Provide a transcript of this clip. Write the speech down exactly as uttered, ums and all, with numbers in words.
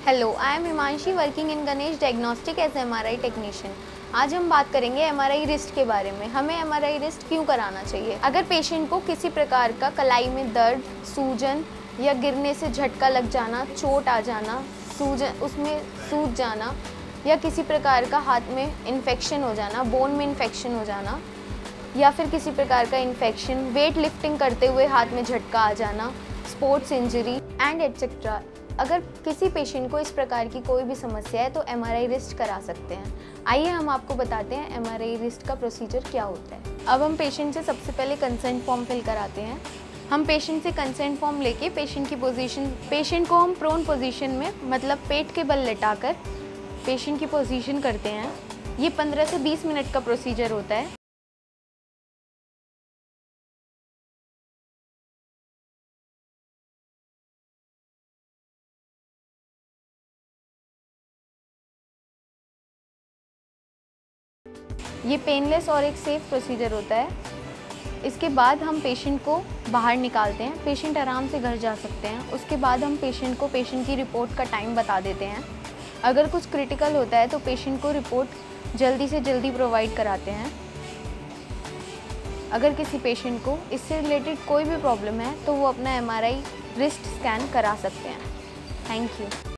Hello, I am Himanshi working in Ganesh diagnostic as MRI technician. आज हम बात करेंगे एमआरआई रिस्ट के बारे में। हमें एमआरआई रिस्ट क्यों कराना चाहिए? अगर पेशेंट को किसी प्रकार का कलाई में दर्द, सूजन या गिरने से झटका लग जाना, चोट आ जाना, सूजन उसमें सूज जाना या किसी प्रकार का हाथ में इन्फेक्शन हो जाना, बोन में इन्फेक्शन हो जाना या फिर किसी प्रकार का इन्फेक्शन, वेट लिफ्टिंग करते हुए हाथ में झटका आ जाना, स्पोर्ट्स इंजरी एंड एटसेट्रा, अगर किसी पेशेंट को इस प्रकार की कोई भी समस्या है तो एमआरआई रिस्ट करा सकते हैं। आइए हम आपको बताते हैं एमआरआई रिस्ट का प्रोसीजर क्या होता है। अब हम पेशेंट से सबसे पहले कंसेंट फॉर्म फिल कराते हैं। हम पेशेंट से कंसेंट फॉर्म लेके पेशेंट की पोजीशन पेशेंट को हम प्रोन पोजीशन में मतलब पेट के बल लेटाकर पेशेंट की पोजीशन करते हैं। ये पंद्रह से बीस मिनट का प्रोसीजर होता है। ये पेनलेस और एक सेफ प्रोसीजर होता है। इसके बाद हम पेशेंट को बाहर निकालते हैं। पेशेंट आराम से घर जा सकते हैं। उसके बाद हम पेशेंट को पेशेंट की रिपोर्ट का टाइम बता देते हैं। अगर कुछ क्रिटिकल होता है तो पेशेंट को रिपोर्ट जल्दी से जल्दी प्रोवाइड कराते हैं। अगर किसी पेशेंट को इससे रिलेटेड कोई भी प्रॉब्लम है तो वो अपना एमआरआई रिस्ट स्कैन करा सकते हैं। Thank you.